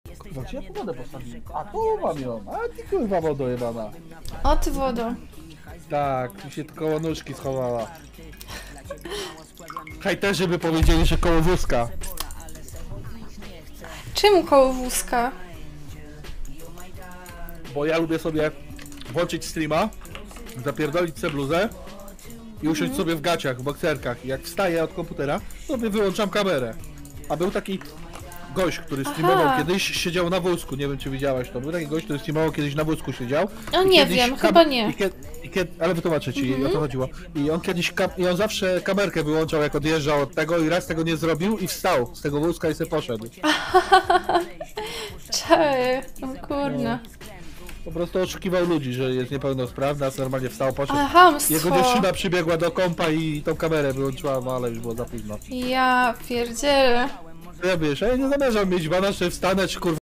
Kurwa, gdzie ja wodę postawiłem? A tu mam ją, a ty kurwa wodo jebana. O ty wodo. Tak, mi się koło nóżki schowała. Hejterzy by powiedzieli, że koło wózka. Czemu koło wózka? Bo ja lubię sobie włączyć streama, zapierdolić sobie bluzę i usiąść sobie w gaciach, w bokserkach. I jak wstaję od komputera, to sobie wyłączam kamerę. A był taki gość, który streamował kiedyś, siedział na wózku, nie wiem czy widziałaś to. Był taki gość, który streamował kiedyś na wózku siedział. O nie wiem, chyba nie. Ale wytłumaczę ci, o to chodziło. I on kiedyś, i on zawsze kamerkę wyłączał jak odjeżdżał od tego i raz tego nie zrobił i wstał z tego wózka i sobie poszedł. Cześć, o kurna. Po prostu oszukiwał ludzi, że jest niepełnosprawny, a normalnie wstał, poszedł. Ale hamstwo. Jego dziewczyna przybiegła do kompa i tą kamerę wyłączyła, no ale już było za późno. Ja pierdzielę. Ja wiesz, a ja nie zamierzam mieć bana, że wstanę, czy kurwa